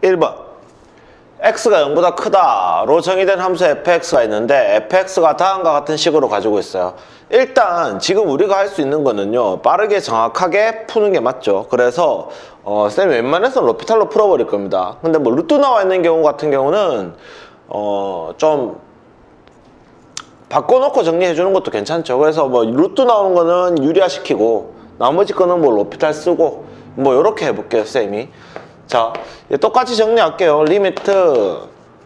1번 x가 0보다 크다로 정의된 함수 fx가 있는데 fx가 다음과 같은 식으로 가지고 있어요. 일단 지금 우리가 할 수 있는 거는요, 빠르게 정확하게 푸는 게 맞죠. 그래서 쌤이 웬만해서는 로피탈로 풀어버릴 겁니다. 근데 뭐 루트 나와 있는 경우 같은 경우는 좀 바꿔놓고 정리해 주는 것도 괜찮죠. 그래서 뭐 루트 나오는 거는 유리화시키고 나머지 거는 뭐 로피탈 쓰고 뭐 이렇게 해볼게요, 쌤이. 자, 똑같이 정리할게요. 리미트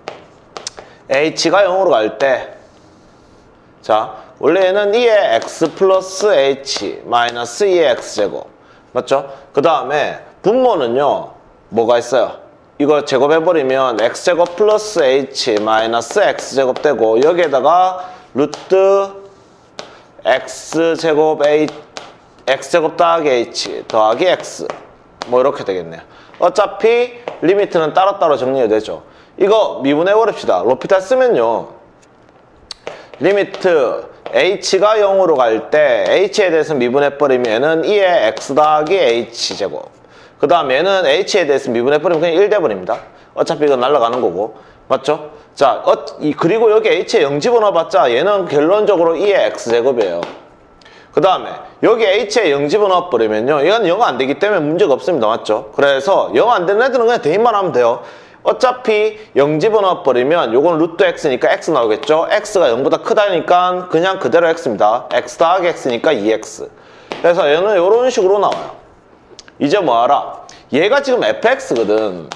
h가 0으로 갈 때, 자, 원래 얘는 2의 x 플러스 h 마이너스 2의 x제곱 맞죠? 그 다음에 분모는요, 뭐가 있어요? 이거 제곱해버리면 x제곱 플러스 h 마이너스 x제곱 되고, 여기에다가 루트 x제곱 x제곱 더하기 h 더하기 x 뭐 이렇게 되겠네요. 어차피 리미트는 따로따로 정리해도 되죠. 이거 미분해버립시다. 로피탈 쓰면요, 리미트 h가 0으로 갈 때 h에 대해서 미분해버리면 얘는 2의 x 더하기 h제곱, 그 다음 얘는 h에 대해서 미분해버리면 그냥 1 돼버립니다. 어차피 이거 날아가는 거고 맞죠? 자, 그리고 여기 h에 0 집어넣어봤자 얘는 결론적으로 2의 x제곱이에요. 그 다음에 여기 h에 0 집어넣어버리면요, 이건 0 안 되기 때문에 문제가 없습니다. 맞죠? 그래서 0 안 되는 애들은 그냥 대입만 하면 돼요. 어차피 0 집어넣어버리면 요건 루트 x니까 x 나오겠죠? x가 0보다 크다니까 그냥 그대로 x입니다. x 더하기 x니까 2x. 그래서 얘는 이런 식으로 나와요. 이제 뭐 알아? 얘가 지금 fx거든.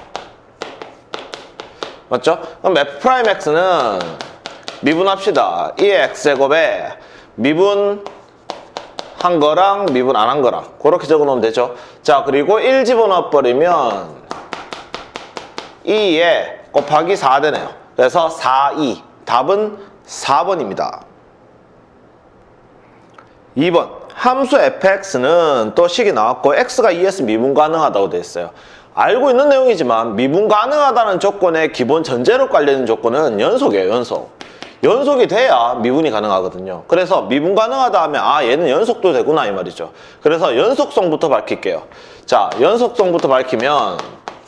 맞죠? 그럼 f'x는 미분합시다. 2의 x제곱에 미분 한 거랑 미분 안 한 거랑 그렇게 적어놓으면 되죠. 자, 그리고 1 집어넣어버리면 2에 곱하기 4 되네요. 그래서 4, 2. 답은 4번입니다. 2번 함수 fx는 또 식이 나왔고 x가 2에서 미분 가능하다고 되어 있어요. 알고 있는 내용이지만 미분 가능하다는 조건의 기본 전제로 깔리는 조건은 연속이에요. 연속이 돼야 미분이 가능하거든요. 그래서 미분 가능하다 하면 얘는 연속도 되구나 이 말이죠. 그래서 연속성부터 밝힐게요. 자, 연속성부터 밝히면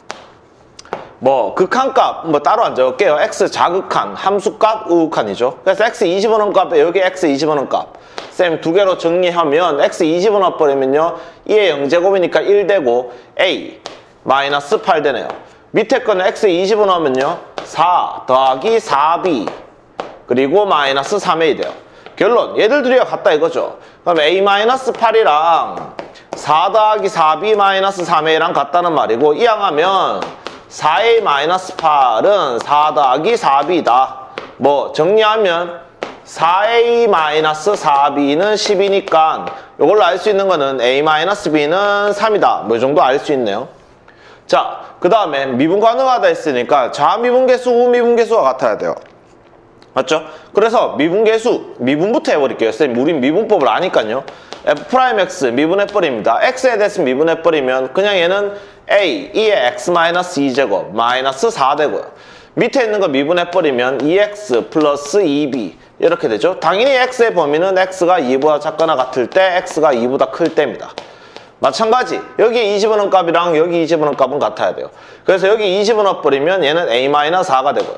뭐 극한값 뭐 따로 안 적을게요. x 자극한, 함수값, 우극한이죠. 그래서 x 20원원 값에 여기 x 20원원 값 쌤 두 개로 정리하면 x 20원원 버리면요 2의 0제곱이니까 1 되고 a 마이너스 8 되네요. 밑에 거는 x 20원 하면요 4 더하기 4b 그리고 마이너스 3a 돼요. 결론 얘들 둘이가 같다 이거죠. 그럼 a 마이너스 8이랑 4 더하기 4b 마이너스 3a랑 같다는 말이고, 이항하면 4a 마이너스 8은 4 더하기 4b다. 뭐 정리하면 4a 마이너스 4b는 10이니까 이걸로 알 수 있는 거는 a 마이너스 b는 3이다. 뭐 이 정도 알 수 있네요. 자, 그 다음에 미분 가능하다 했으니까 좌미분계수, 우미분계수가 같아야 돼요. 맞죠? 그래서 미분부터 해버릴게요. 쌤, 우린 미분법을 아니까요. f'x 미분해버립니다. x에 대해서 미분해버리면 그냥 얘는 a, 2의 x-2제곱 마이너스 4 되고요. 밑에 있는 거 미분해버리면 2x 플러스 2b 이렇게 되죠. 당연히 x의 범위는 x가 2보다 작거나 같을 때 x가 2보다 클 때입니다. 마찬가지 여기 20원원 값이랑 여기 20원원 값은 같아야 돼요. 그래서 여기 20원원 버리면 얘는 a-4가 되고요.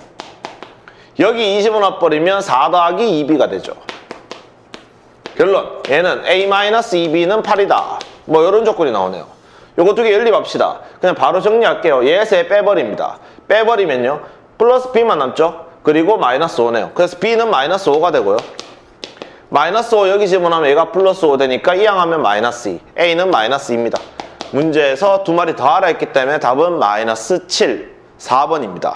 여기 20원원 버리면 4 더하기 2b가 되죠. 결론 얘는 a-2b는 8이다. 뭐 이런 조건이 나오네요. 요거 두 개 연립합시다. 그냥 바로 정리할게요. 얘에서 얘 빼버립니다. 빼버리면요 플러스 b만 남죠. 그리고 마이너스 5네요. 그래서 b는 마이너스 5가 되고요. 마이너스 5 여기 집어넣으면 얘가 플러스 5 되니까 이항하면 마이너스 2. a는 마이너스 2입니다. 문제에서 두 마리 더하라 했기 때문에 답은 마이너스 7, 4번입니다.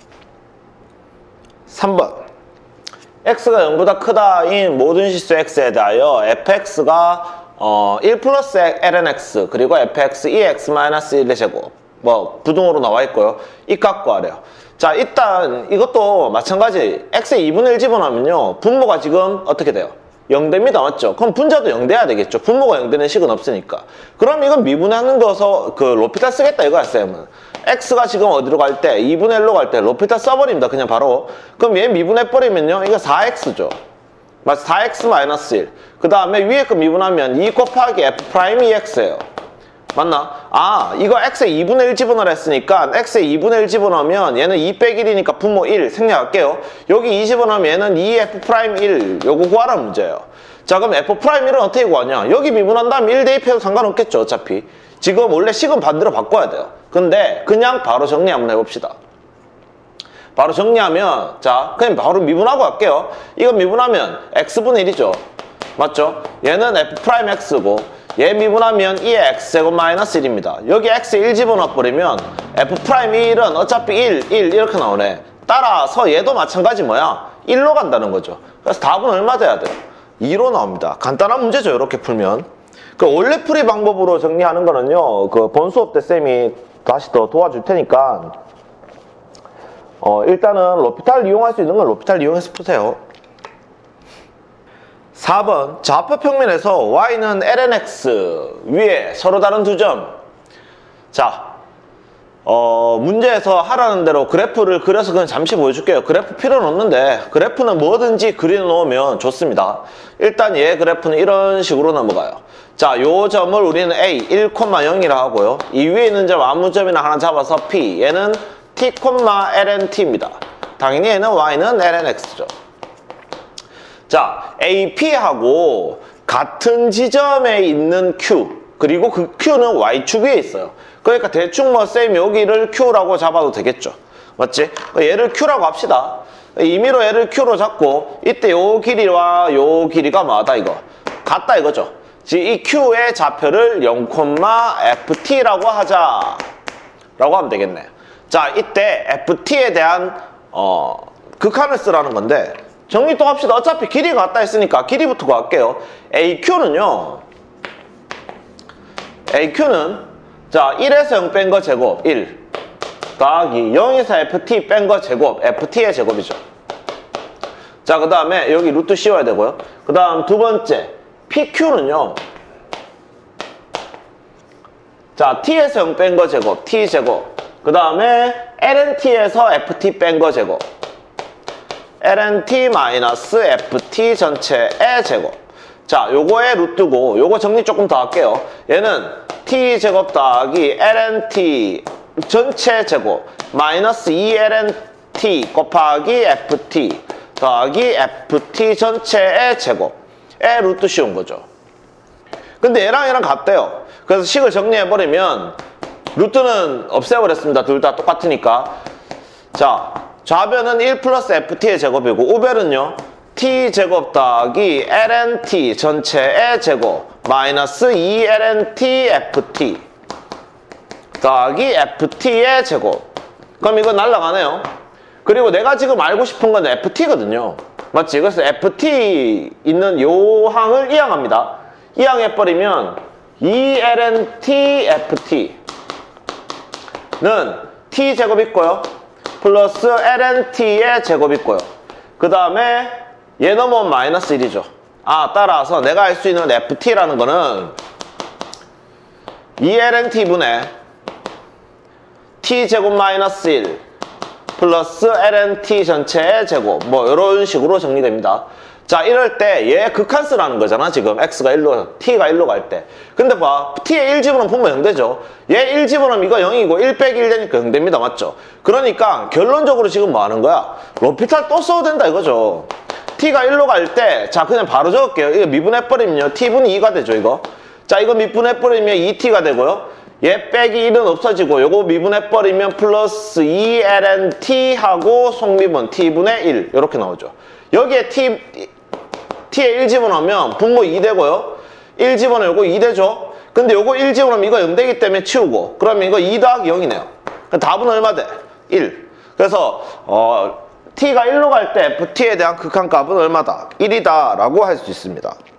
3번 x가 0보다 크다인 모든 실수 x에 대하여 fx가 1 플러스 ln x 그리고 fx 2x-1의 제곱 뭐 부등호로 나와 있고요. 이 값 구하래요. 자, 일단 이것도 마찬가지 x에 2분의 1 집어넣으면요 분모가 지금 어떻게 돼요? 0 됩니다. 맞죠? 그럼 분자도 0 돼야 되겠죠. 분모가 0 되는 식은 없으니까. 그럼 이건 미분하는 거서 그 로피탈 쓰겠다 이거야 쌤은. x가 지금 어디로 갈 때? 2분의 1로 갈 때 로피탈 써버립니다. 그냥 바로. 그럼 얘 미분해버리면요 이거 4x죠. 맞아, 4x 마이너스 1. 그 다음에 위에 거 미분하면 2 곱하기 f 프라임 2x예요. 맞나? 아, 이거 x에 2분의 1 집어넣으라 했으니까 x에 2분의 1 집어넣으면 얘는 2 빼기 1이니까 분모 1 생략할게요. 여기 2 집어넣으면 얘는 2f'1 요거 구하라는 문제예요. 자, 그럼 f'1은 어떻게 구하냐? 여기 미분한 다음 1 대입해도 상관없겠죠, 어차피. 지금 원래 식은 반대로 바꿔야 돼요. 근데 그냥 바로 정리 한번 해봅시다. 바로 정리하면, 자, 그냥 바로 미분하고 갈게요. 이거 미분하면 x분의 1이죠. 맞죠? 얘는 f'x고 얘 미분하면 2의 x제곱 마이너스 1입니다. 여기 x에 1 집어넣어버리면 f'1은 어차피 1 이렇게 나오네. 따라서 얘도 마찬가지 뭐야? 1로 간다는 거죠. 그래서 답은 얼마 돼야 돼요? 2로 나옵니다. 간단한 문제죠, 이렇게 풀면. 그 원래 풀이 방법으로 정리하는 거는요, 그 본 수업 때 쌤이 다시 더 도와줄 테니까 일단은 로피탈 이용할 수 있는 건 로피탈 이용해서 푸세요. 4번 좌표 평면에서 y는 lnx 위에 서로 다른 두 점. 자, 문제에서 하라는 대로 그래프를 그려서 그냥 잠시 보여줄게요. 그래프 필요는 없는데 그래프는 뭐든지 그려놓으면 좋습니다. 일단 얘 그래프는 이런 식으로 넘어가요. 자, 요 점을 우리는 a 1,0이라 하고요. 이 위에 있는 점 아무 점이나 하나 잡아서 p, 얘는 t, lnt입니다. 당연히 얘는 y는 lnx죠. 자, AP하고 같은 지점에 있는 Q, 그리고 그 Q는 Y축 위에 있어요. 그러니까 대충 뭐 쌤 여기를 Q라고 잡아도 되겠죠. 맞지? 얘를 Q라고 합시다. 임의로 얘를 Q로 잡고 이때 요 길이와 요 길이가 뭐하다 이거? 같다 이거죠. 즉 이 Q의 좌표를 0,ft라고 하자 라고 하면 되겠네. 자, 이때 ft에 대한 극한을 쓰라는 건데 정리 또 합시다. 어차피 길이가 같다 했으니까 길이부터 구할게요. AQ는요. AQ는 자 1에서 0 뺀 거 제곱 1 더하기 0에서 FT 뺀 거 제곱 FT의 제곱이죠. 자, 그 다음에 여기 루트 씌워야 되고요. 그 다음 두 번째 PQ는요. 자 T에서 0 뺀 거 제곱 T 제곱 그 다음에 LNT에서 FT 뺀 거 제곱 lnt-ft 전체의 제곱. 자, 요거의 루트고 요거 정리 조금 더 할게요. 얘는 t제곱 더하기 lnt 전체 제곱 마이너스 2lnt 곱하기 ft 더하기 ft 전체의 제곱의 루트 씌운 거죠. 근데 얘랑 얘랑 같대요. 그래서 식을 정리해버리면 루트는 없애버렸습니다. 둘 다 똑같으니까. 자, 좌변은 1 플러스 ft의 제곱이고 우변은요 t제곱 더하기 lnt 전체의 제곱 마이너스 2lnt ft 더하기 ft의 제곱. 그럼 이거 날라가네요. 그리고 내가 지금 알고 싶은 건 ft거든요. 맞지? 그래서 ft 있는 요 항을 이항합니다. 이항해버리면 2lnt ft는 t제곱 있고요 플러스 lnt의 제곱 있고요. 그 다음에 얘 넘어오면 마이너스 1이죠. 아, 따라서 내가 알 수 있는 ft라는 거는 2lnt분의 t제곱 마이너스 1 플러스 lnt 전체의 제곱 뭐 이런 식으로 정리됩니다. 자, 이럴 때 얘 극한수라는 거잖아. 지금 x가 1로 t가 1로 갈 때. 근데 봐, t에 1 집어넣으면 분모 0되죠. 얘 1 집어넣으면 이거 0이고 1 빼기 1 되니까 0됩니다. 맞죠? 그러니까 결론적으로 지금 뭐 하는 거야? 로피탈 또 써도 된다 이거죠. t가 1로 갈 때 자 그냥 바로 적을게요. 이거 미분해버리면요 t분이 2가 되죠 이거. 자, 이거 미분해버리면 2t가 되고요. 얘 빼기 1은 없어지고 요거 미분해버리면 플러스 2lnt 하고 속미분 t분의 1 이렇게 나오죠. 여기에 t에 1 집어넣으면 분모 2 되고요. 1 집어넣고 2 되죠. 근데 요거 1 집어넣으면 이거 0 되기 때문에 치우고 그러면 이거 2 더하기 0이네요. 답은 얼마 돼? 1. 그래서 t가 1로 갈 때 ft에 대한 극한값은 얼마다? 1이다 라고 할 수 있습니다.